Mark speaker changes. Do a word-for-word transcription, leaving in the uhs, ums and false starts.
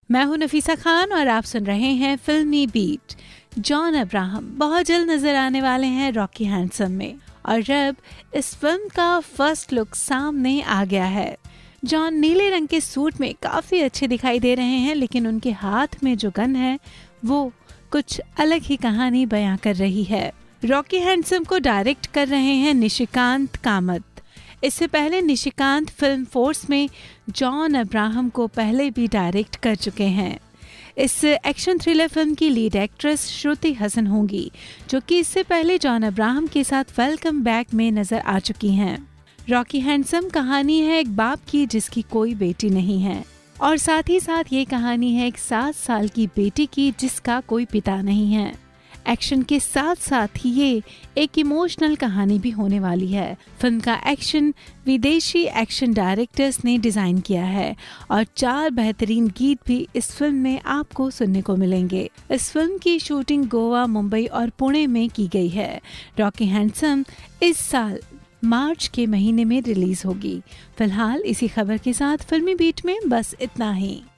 Speaker 1: मैं हूं नफीसा खान और आप सुन रहे हैं फिल्मी बीट। जॉन अब्राहम बहुत जल्द नजर आने वाले हैं रॉकी हैंडसम में और अब इस फिल्म का फर्स्ट लुक सामने आ गया है। जॉन नीले रंग के सूट में काफी अच्छे दिखाई दे रहे हैं, लेकिन उनके हाथ में जो गन है वो कुछ अलग ही कहानी बयां कर रही है। रॉकी हैंडसम को डायरेक्ट कर रहे हैं निशिकांत कामत। इससे पहले निशिकांत फिल्म फोर्स में जॉन अब्राहम को पहले भी डायरेक्ट कर चुके हैं। इस एक्शन थ्रिलर फिल्म की लीड एक्ट्रेस श्रुति हसन होंगी, जो कि इससे पहले जॉन अब्राहम के साथ वेलकम बैक में नजर आ चुकी हैं। रॉकी हैंडसम कहानी है एक बाप की जिसकी कोई बेटी नहीं है, और साथ ही साथ ये कहानी है एक सात साल की बेटी की जिसका कोई पिता नहीं है। एक्शन के साथ साथ ही ये एक इमोशनल कहानी भी होने वाली है। फिल्म का एक्शन विदेशी एक्शन डायरेक्टर्स ने डिजाइन किया है और चार बेहतरीन गीत भी इस फिल्म में आपको सुनने को मिलेंगे। इस फिल्म की शूटिंग गोवा, मुंबई और पुणे में की गई है। रॉकी हैंडसम इस साल मार्च के महीने में रिलीज होगी। फिलहाल इसी खबर के साथ फिल्मी बीट में बस इतना ही।